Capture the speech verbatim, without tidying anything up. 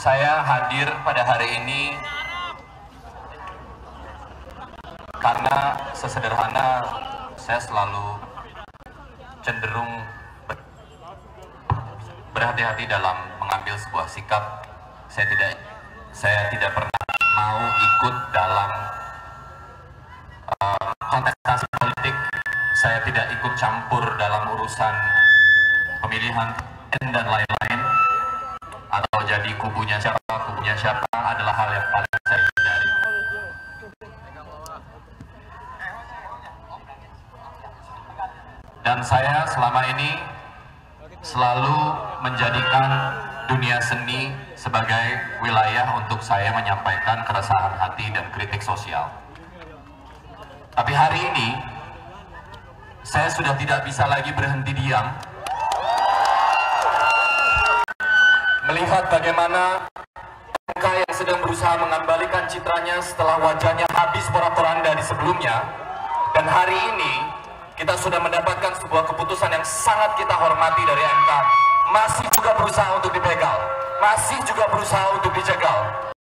Saya hadir pada hari ini karena sesederhana saya selalu cenderung berhati-hati dalam mengambil sebuah sikap. Saya tidak saya tidak pernah mau ikut dalam uh, kontestasi politik. Saya tidak ikut campur dalam urusan pemilihan dan lain-lain, atau jadi kubunya siapa, kubunya siapa adalah hal yang paling saya hindari. Dan saya selama ini selalu menjadikan dunia seni sebagai wilayah untuk saya menyampaikan keresahan hati dan kritik sosial. Tapi hari ini saya sudah tidak bisa lagi berhenti diam melihat bagaimana M K yang sedang berusaha mengembalikan citranya setelah wajahnya habis porak-poranda di sebelumnya, dan hari ini kita sudah mendapatkan sebuah keputusan yang sangat kita hormati dari M K, masih juga berusaha untuk dibegal, masih juga berusaha untuk dicegal.